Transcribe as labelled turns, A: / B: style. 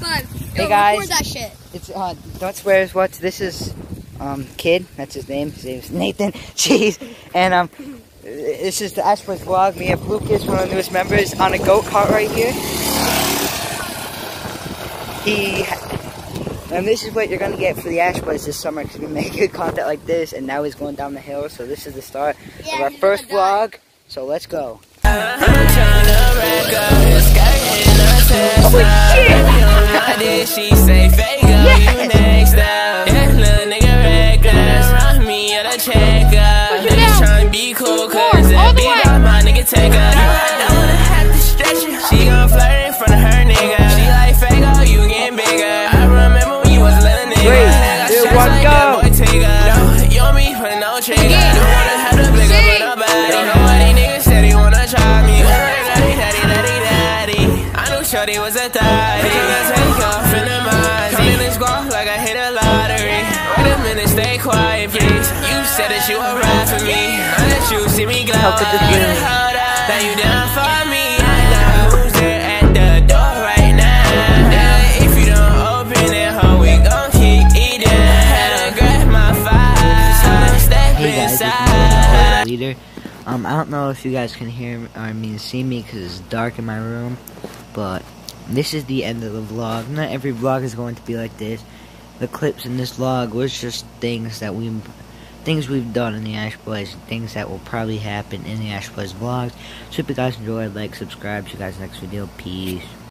A: Hey guys, record that shit. It's don't swear. What's this is Kid. That's his name. His name's Nathan. Jeez. And this is the Ash Boys vlog. Me and Lucas, one of the newest members, on a go-kart right here. And this is what you're gonna get for the Ash Boys this summer, because we make good content like this. And now he's going down the hill. So this is the start of our first vlog. So let's go.
B: She say fake girl, you next up. Yeah, little nigga reckless. Run me at a checkup. Niggas tryna be cool, cause that beat up my nigga take her. I don't wanna have to stretch it. She gon' flirt in front of her nigga. She like fake girl, you getting bigger. I remember when you was a little nigga.
A: 3, 2, 1, go!
B: You and me put no trigger. Don't wanna have to big up with nobody. Nobody nigga said he wanna try me. I knew shorty was a thotty. Stay quiet, please. You said that you were right for me. I let you see me glow. That you down for me. Now who's there at the door right now? If you don't open it, ho, we gon' keep eating. Grab my fire. Step inside.
C: Leader. I don't know if you guys can hear me, or I mean see me, because it's dark in my room. But this is the end of the vlog. Not every vlog is going to be like this. The clips in this vlog was just things we've done in the Ash Boys, things that will probably happen in the Ash Boys vlogs. So if you guys enjoyed, like, subscribe. See you guys next video. Peace.